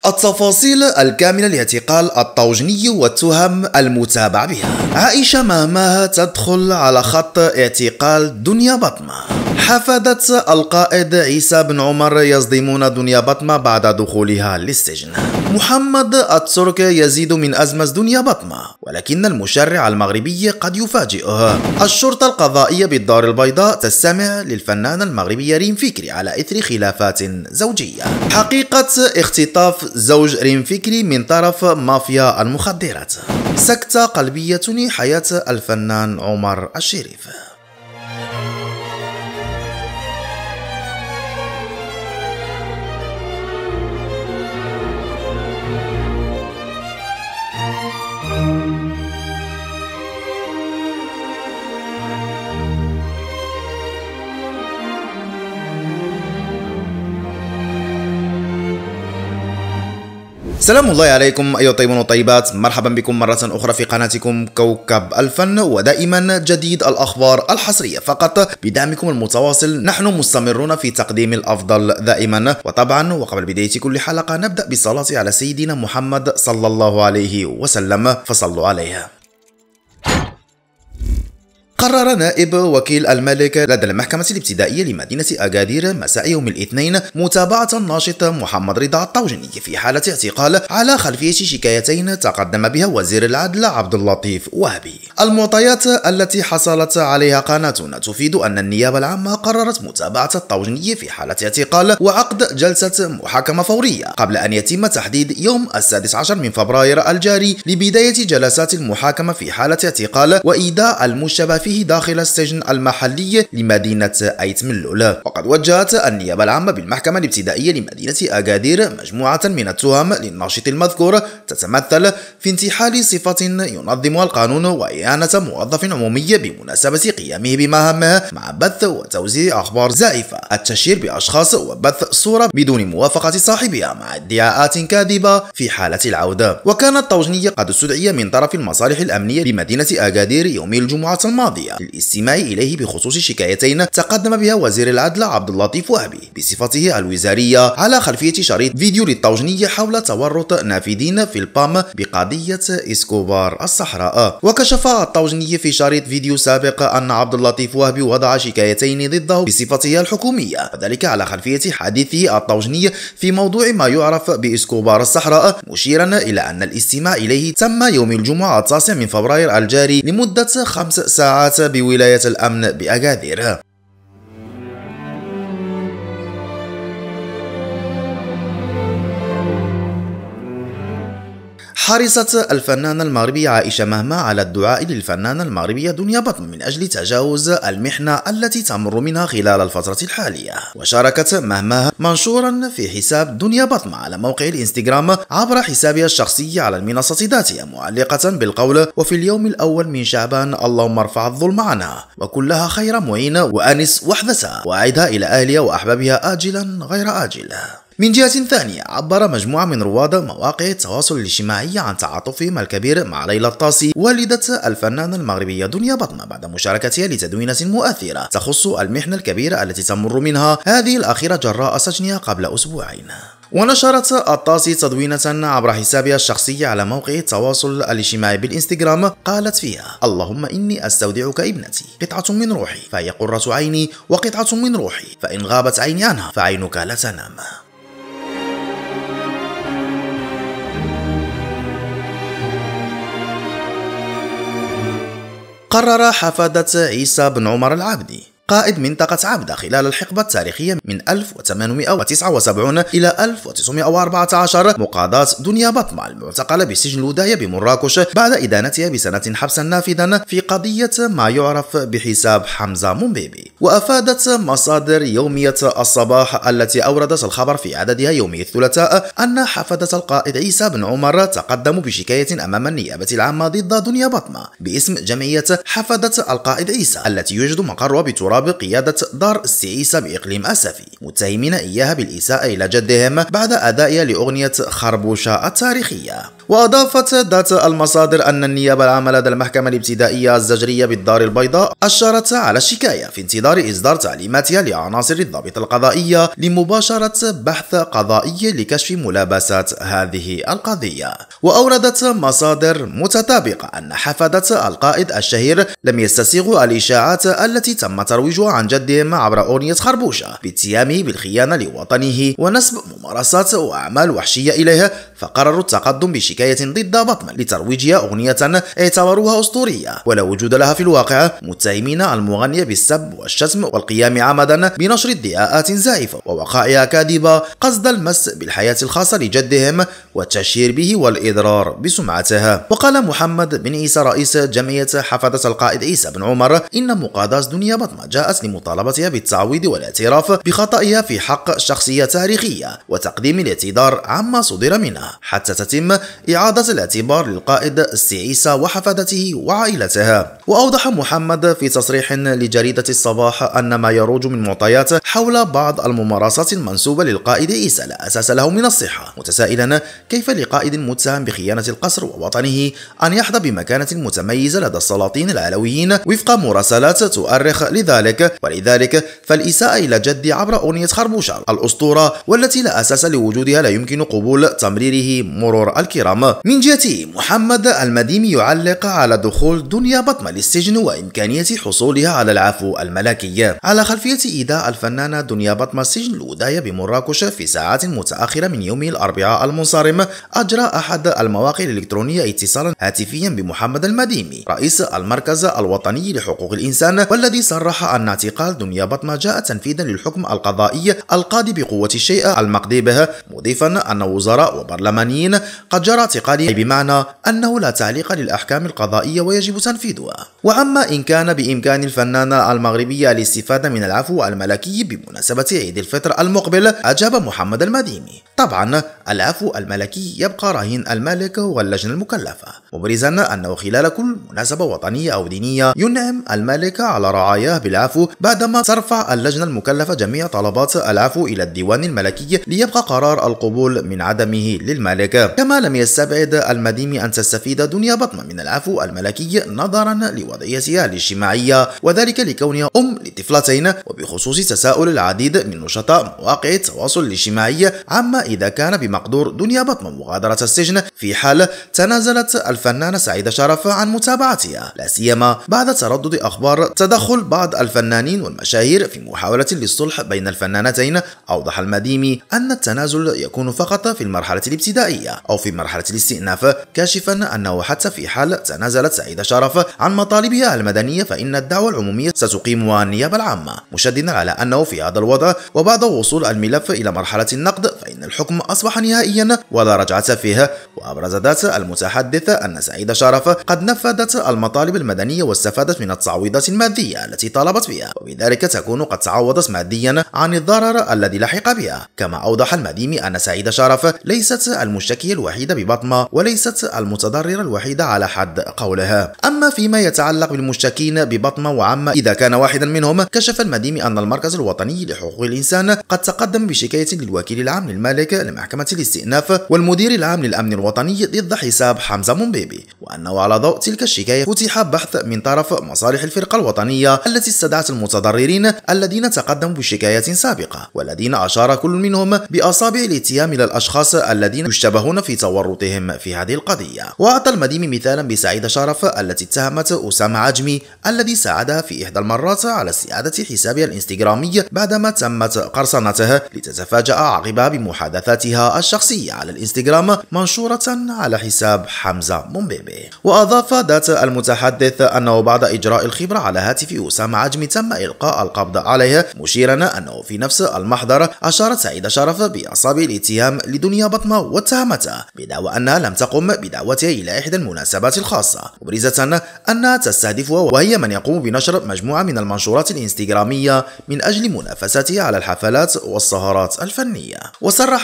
التفاصيل الكاملة لاعتقال الطوجني والتهم المتابع بها. عائشة مهماه تدخل على خط اعتقال دنيا بطمة. حفدة القائد عيسى بن عمر يصدمون دنيا بطمة بعد دخولها للسجن. محمد الترك يزيد من أزمة دنيا بطمة، ولكن المشرع المغربي قد يفاجئه. الشرطة القضائية بالدار البيضاء تستمع للفنانة المغربية ريم فكري على إثر خلافات زوجية. حقيقة اختطاف زوج ريم فكري من طرف مافيا المخدرات. سكتة قلبية تنهي حياة الفنان عمر الشريف. سلام الله عليكم أيها الطيبون والطيبات، مرحبا بكم مرة أخرى في قناتكم كوكب الفن، ودائما جديد الأخبار الحصرية فقط بدعمكم المتواصل. نحن مستمرون في تقديم الأفضل دائما. وطبعا وقبل بداية كل حلقة نبدأ بالصلاة على سيدنا محمد صلى الله عليه وسلم، فصلوا عليه. قرر نائب وكيل الملك لدى المحكمة الابتدائية لمدينة أكادير مساء يوم الاثنين متابعة الناشط محمد رضا الطوجني في حالة اعتقال على خلفية شكايتين تقدم بها وزير العدل عبد اللطيف وهبي. المعطيات التي حصلت عليها قناتنا تفيد أن النيابة العامة قررت متابعة الطوجني في حالة اعتقال وعقد جلسة محاكمة فورية قبل أن يتم تحديد يوم 16 من فبراير الجاري لبداية جلسات المحاكمة في حالة اعتقال وإيداع المشتبه فيه داخل السجن المحلي لمدينة أيت ملول. وقد وجهت النيابة العامة بالمحكمة الابتدائية لمدينة أكادير مجموعة من التهم للناشط المذكور تتمثل في انتحال صفة ينظمها القانون وإهانة موظف عمومي بمناسبة قيامه بمهامه مع بث وتوزيع أخبار زائفة، التشهير بأشخاص وبث صورة بدون موافقة صاحبها مع ادعاءات كاذبة في حالة العودة. وكان الطوجني قد استدعي من طرف المصالح الأمنية لمدينة أكادير يوم الجمعة الماضية للاستماع إليه بخصوص شكايتين تقدم بها وزير العدل عبد اللطيف وهبي بصفته الوزارية على خلفية شريط فيديو للطوجني حول تورط نافذين في البام بقضية اسكوبار الصحراء. وكشف الطوجني في شريط فيديو سابق أن عبد اللطيف وهبي وضع شكايتين ضده بصفته الحكومية، وذلك على خلفية حديثه الطوجني في موضوع ما يعرف باسكوبار الصحراء، مشيرا إلى أن الاستماع إليه تم يوم الجمعة 9 من فبراير الجاري لمدة 5 ساعات بولاية الأمن بأكادير. حرصت الفنانة المغربية عائشة مهماه على الدعاء للفنانة المغربية دنيا بطمة من أجل تجاوز المحنة التي تمر منها خلال الفترة الحالية. وشاركت مهماه منشورا في حساب دنيا بطمة على موقع الانستغرام عبر حسابها الشخصي على المنصة ذاتها، معلقة بالقول: وفي اليوم الأول من شعبان اللهم ارفع الظلم عنها وكلها خير معين وأنس وحدتها وأعدها إلى أهلها وأحبابها آجلا غير آجل. من جهة ثانية عبر مجموعة من رواد مواقع التواصل الاجتماعي عن تعاطفهم الكبير مع ليلى الطاسي والدة الفنانة المغربية دنيا بطمة بعد مشاركتها لتدوينة مؤثرة تخص المحنة الكبيرة التي تمر منها هذه الأخيرة جراء سجنها قبل أسبوعين. ونشرت الطاسي تدوينة عبر حسابها الشخصي على موقع التواصل الاجتماعي بالانستغرام قالت فيها: اللهم إني أستودعك ابنتي، قطعة من روحي فهي قرة عيني وقطعة من روحي، فإن غابت عيني عنها فعينك لا تنام. قرر حفدة عيسى بن عمر العابدي قائد منطقة عبدة خلال الحقبة التاريخية من 1879 إلى 1914 مقاضاة دنيا بطمة المعتقلة بسجن الوداية بمراكش بعد إدانتها بسنة حبسا نافذا في قضية ما يعرف بحساب حمزة منبيبي. وأفادت مصادر يومية الصباح التي أوردت الخبر في عددها يومي الثلاثاء أن حفدة القائد عيسى بن عمر تقدموا بشكاية أمام النيابة العامة ضد دنيا بطمة باسم جمعية حفدة القائد عيسى التي يوجد مقرها بتراب بقيادة دار السعيسة بإقليم أسفي، متهمين إياها بالإساءة إلى جدهم بعد أدائها لأغنية خربوشة التاريخية. وأضافت ذات المصادر أن النيابة العامة لدى المحكمة الابتدائية الزجرية بالدار البيضاء أشارت على الشكاية في انتظار إصدار تعليماتها لعناصر الضابط القضائية لمباشرة بحث قضائي لكشف ملابسات هذه القضية. وأوردت مصادر متطابقة أن حفدة القائد الشهير لم يستسيغوا الإشاعات التي تم ترويجها عن جدهم عبر أغنية خربوشة باتهامه بالخيانة لوطنه ونسب ممارسات وأعمال وحشية إليه، فقرروا التقدم بشكاية ضد بطمة لترويجها أغنية اعتبروها أسطورية ولا وجود لها في الواقع، متهمين المغنية بالسب والشتم والقيام عمدا بنشر ادعاءات زائفة ووقائع كاذبة قصد المس بالحياة الخاصة لجدهم والتشهير به والإضرار بسمعته. وقال محمد بن عيسى رئيس جمعية حفظة القائد عيسى بن عمر إن مقاضاة دنيا بطمة جاءت لمطالبتها بالتعويض والاعتراف بخطئها في حق شخصية تاريخية وتقديم الاعتذار عما صدر منها حتى تتم إعادة الاعتبار للقائد السي عيسى وحفدته وعائلته. وأوضح محمد في تصريح لجريدة الصباح أن ما يروج من معطيات حول بعض الممارسات المنسوبة للقائد عيسى لا أساس له من الصحة، متسائلا كيف لقائد متهم بخيانة القصر ووطنه أن يحظى بمكانة متميزة لدى السلاطين العلويين وفق مراسلات تؤرخ لذلك، ولذلك فالإساءة إلى جدي عبر أغنية خربوشة الأسطورة والتي لا أساس لوجودها لا يمكن قبول تمريره مرور الكرام. من جهته محمد المديمي يعلق على دخول دنيا بطمة للسجن وإمكانية حصولها على العفو الملكي على خلفية إيداع الفنانة دنيا بطمة السجن الوداية بمراكش في ساعات متأخرة من يوم الأربعاء المنصرم. أجرى أحد المواقع الإلكترونية اتصالا هاتفيا بمحمد المديمي رئيس المركز الوطني لحقوق الإنسان، والذي صرح أن اعتقال دنيا بطمة جاء تنفيذا للحكم القضائي القاضي بقوة الشيء المقضي به، مضيفا أن وزراء وبرلمانيين قد جرى اعتقاله بمعنى أنه لا تعليق للأحكام القضائية ويجب تنفيذها. وأما إن كان بإمكان الفنانة المغربية الاستفادة من العفو الملكي بمناسبة عيد الفطر المقبل، أجاب محمد المديمي: طبعا العفو الملكي يبقى رهين الملك واللجنة المكلفة، مبرزا أنه خلال كل مناسبة وطنية أو دينية ينعم الملك على رعاياه بالعفو بعدما ترفع اللجنة المكلفة جميع طلبات العفو إلى الديوان الملكي ليبقى قرار القبول من عدمه للملك. كما لم يستبعد المديمي أن تستفيد دنيا بطمة من العفو الملكي نظرا لوضعيتها الاجتماعية، وذلك لكونها لطفلتين، وبخصوص تساؤل العديد من نشطاء مواقع التواصل الاجتماعي عما إذا كان بمقدور دنيا بطمة مغادرة السجن في حال تنازلت الفنانة سعيدة شرف عن متابعتها، لا سيما بعد تردد أخبار تدخل بعض الفنانين والمشاهير في محاولة للصلح بين الفنانتين. أوضح المديمي أن التنازل يكون فقط في المرحلة الابتدائية أو في مرحلة الاستئناف، كاشفا أنه حتى في حال تنازلت سعيدة شرف عن مطالبها المدنية فإن الدعوى العمومية ستقيمها النيابة العامة، مشددا على أنه في هذا الوضع وبعد وصول الملف إلى مرحلة النقد فإن الحكم أصبح نهائيا ولا رجعة فيه. وأبرز ذات المتحدث أن سعيدة شرف قد نفذت المطالب المدنية واستفادت من التعويضات المادية التي طالبت بها، وبذلك تكون قد تعوضت ماديا عن الضرر الذي لحق بها. كما أوضح المديمي أن سعيدة شرف ليست المشتكية الوحيدة ببطمة وليست المتضررة الوحيدة على حد قولها. أما فيما يتعلق بالمشتكين ببطمة وعما إذا كان واحدا منهم، كشف المديمي أن المركز الوطني لحقوق الإنسان قد تقدم بشكاية للوكيل العام للملك لمحكمة الاستئناف والمدير العام للأمن الوطني ضد حساب حمزة منبيبي، وأنه على ضوء تلك الشكاية فتح بحث من طرف مصالح الفرقة الوطنية التي استدعت المتضررين الذين تقدموا بشكايات سابقة، والذين أشار كل منهم بأصابع الاتهام إلى الأشخاص الذين يشتبهون في تورطهم في هذه القضية. وأعطى المديمي مثالا بسعيدة شرف التي اتهمت أسامة عجمي الذي ساعدها في إحدى المرات على استعادة حسابها الانستغرامي بعدما تمت قرصنته، لتتفاجأ عقبها بمحادثاتها الشخصية على الانستغرام منشورة على حساب حمزة منبيبي. وأضاف ذات المتحدث أنه بعد إجراء الخبرة على هاتف أسامة عجمي تم إلقاء القبض عليه، مشيرا أنه في نفس المحضر أشارت سعيدة شرف بأصابع الاتهام لدنيا بطمة واتهمتها بدعوى أنها لم تقم بدعوتها إلى إحدى المناسبات الخاصة، مبرزة أنها تستهدفها وهي من يقوم بنشر مجموعة من المنشورات الانستغرامية من أجل منافستها على الحفلات والسهرات الفنية. وصرح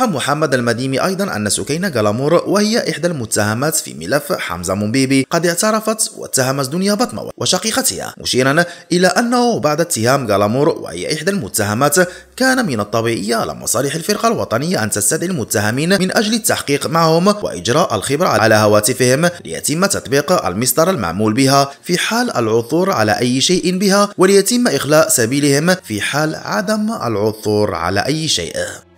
أوضح محمد المديمي أيضا أن سكينة غلامور وهي إحدى المتهمات في ملف حمزة منبيبي قد اعترفت واتهمت دنيا بطمة وشقيقتها، مشيرا إلى أنه بعد اتهام غلامور وهي إحدى المتهمات كان من الطبيعي على مصالح الفرقة الوطنية أن تستدعي المتهمين من أجل التحقيق معهم وإجراء الخبر على هواتفهم ليتم تطبيق المسطرة المعمول بها في حال العثور على أي شيء بها، وليتم إخلاء سبيلهم في حال عدم العثور على أي شيء.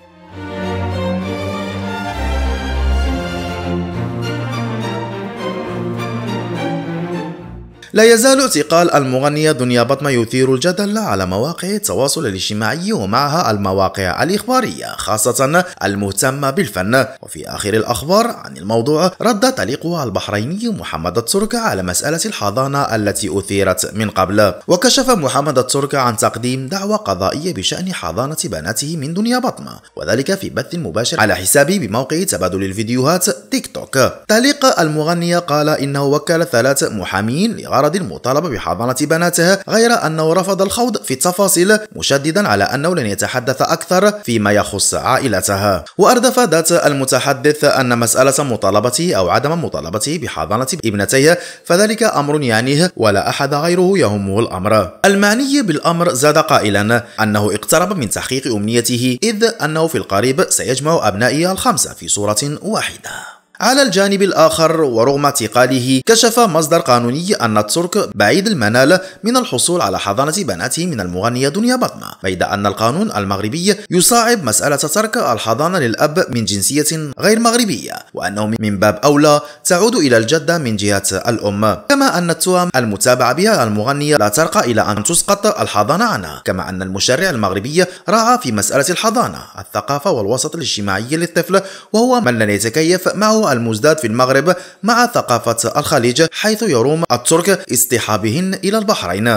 لا يزال اعتقال المغنية دنيا بطمة يثير الجدل على مواقع التواصل الاجتماعي ومعها المواقع الإخبارية خاصة المهتمة بالفن. وفي آخر الأخبار عن الموضوع رد طليقها البحريني محمد الترك على مسألة الحضانة التي أثيرت من قبل. وكشف محمد الترك عن تقديم دعوى قضائية بشأن حضانة بناته من دنيا بطمة، وذلك في بث مباشر على حسابه بموقع تبادل الفيديوهات تيك توك. تعليق المغنية قال إنه وكل 3 محامين لغرض المطالبة بحضانة بناتها، غير أنه رفض الخوض في التفاصيل، مشددا على أنه لن يتحدث أكثر فيما يخص عائلتها. وأردف ذات المتحدث أن مسألة مطالبته أو عدم مطالبته بحضانة ابنتيه فذلك أمر يعنيه ولا أحد غيره يهمه الأمر. المعني بالأمر زاد قائلا أنه اقترب من تحقيق أمنيته، إذ أنه في القريب سيجمع أبنائه ال5 في صورة واحدة. على الجانب الآخر ورغم اعتقاله، كشف مصدر قانوني أن الترك بعيد المنال من الحصول على حضانة بناته من المغنية دنيا بطمة، بيد أن القانون المغربي يصعب مسألة ترك الحضانة للأب من جنسية غير مغربية، وأنه من باب أولى تعود إلى الجدة من جهة الأم، كما أن التهم المتابعة بها المغنية لا ترقى إلى أن تسقط الحضانة عنها، كما أن المشرع المغربي راعى في مسألة الحضانة الثقافة والوسط الاجتماعي للطفل، وهو من لن يتكيف معه المزداد في المغرب مع ثقافة الخليج، حيث يروم الترك اصطحابهن إلى البحرين.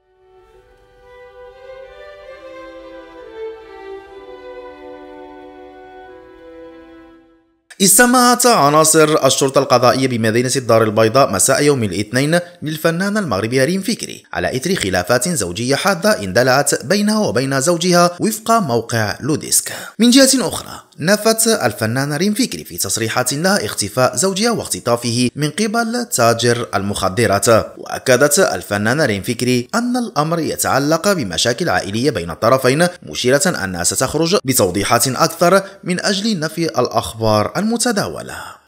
استمعت عناصر الشرطة القضائية بمدينة الدار البيضاء مساء يوم الاثنين للفنانة المغربية ريم فكري على إثر خلافات زوجية حادة اندلعت بينها وبين زوجها وفق موقع لوديسك. من جهة أخرى، نفت الفنانة ريم فكري في تصريحات لها اختفاء زوجها واختطافه من قبل تاجر المخدرات. وأكدت الفنانة ريم فكري أن الأمر يتعلق بمشاكل عائلية بين الطرفين، مشيرة أنها ستخرج بتوضيحات أكثر من أجل نفي الأخبار المتداولة.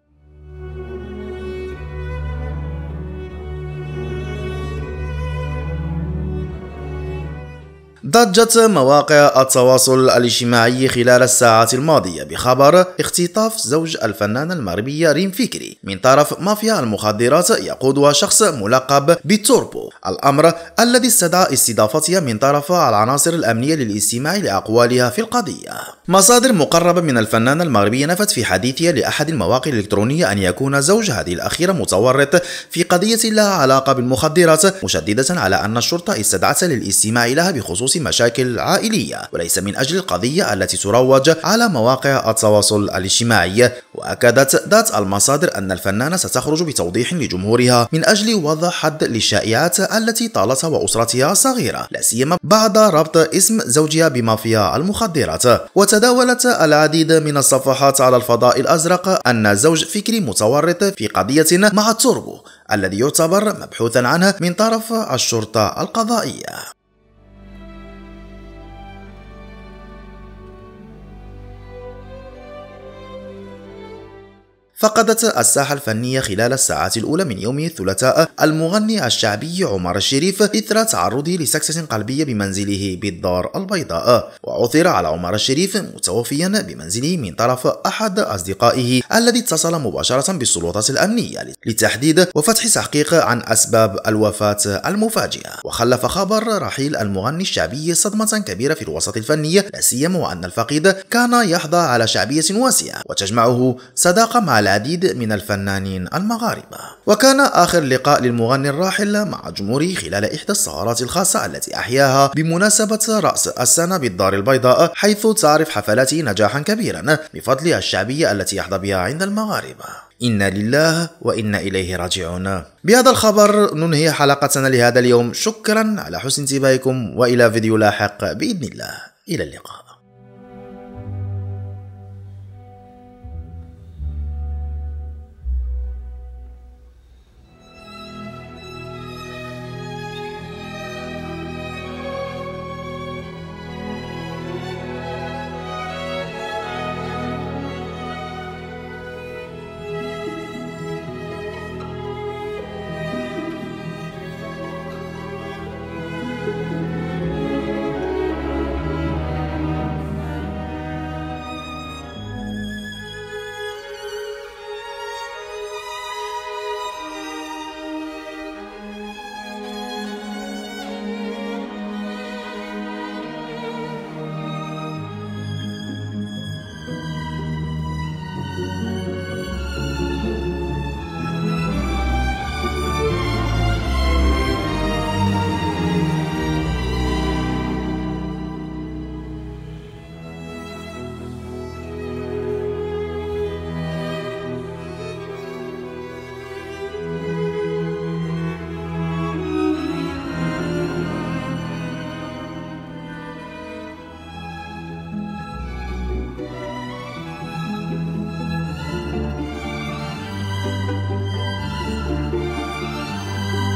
ضجت مواقع التواصل الاجتماعي خلال الساعات الماضية بخبر اختطاف زوج الفنانة المغربية ريم فكري من طرف مافيا المخدرات يقودها شخص ملقب بالتوربو، الأمر الذي استدعى استضافتها من طرف العناصر الأمنية للاستماع لأقوالها في القضية. مصادر مقربة من الفنانة المغربية نفت في حديثها لأحد المواقع الإلكترونية أن يكون زوج هذه الأخيرة متورط في قضية لها علاقة بالمخدرات، مشددة على أن الشرطة استدعتها للاستماع لها بخصوص مشاكل عائلية وليس من أجل القضية التي تروج على مواقع التواصل الاجتماعي. وأكدت ذات المصادر أن الفنانة ستخرج بتوضيح لجمهورها من أجل وضع حد للشائعات التي طالتها وأسرتها الصغيرة، لا سيما بعد ربط اسم زوجها بمافيا المخدرات. وتداولت العديد من الصفحات على الفضاء الأزرق أن زوج فكري متورط في قضية مع التوربو الذي يعتبر مبحوثا عنه من طرف الشرطة القضائية. فقدت الساحة الفنية خلال الساعات الأولى من يوم الثلاثاء المغني الشعبي عمر الشريف إثر تعرضه لسكتة قلبية بمنزله بالدار البيضاء. وعثر على عمر الشريف متوفيا بمنزله من طرف أحد أصدقائه الذي اتصل مباشرة بالسلطات الأمنية لتحديد وفتح تحقيق عن أسباب الوفاة المفاجئة. وخلف خبر رحيل المغني الشعبي صدمة كبيرة في الوسط الفني، لا سيما وأن الفقيد كان يحظى على شعبية واسعة وتجمعه صداقة مع العديد من الفنانين المغاربة. وكان آخر لقاء للمغني الراحل مع جمهوره خلال إحدى السهرات الخاصة التي أحياها بمناسبة رأس السنة بالدار البيضاء، حيث تعرف حفلاته نجاحا كبيرا بفضل الشعبية التي يحظى بها عند المغاربة. إنا لله وإنا إليه راجعون. بهذا الخبر ننهي حلقتنا لهذا اليوم. شكرا على حسن انتباهكم، وإلى فيديو لاحق بإذن الله. إلى اللقاء.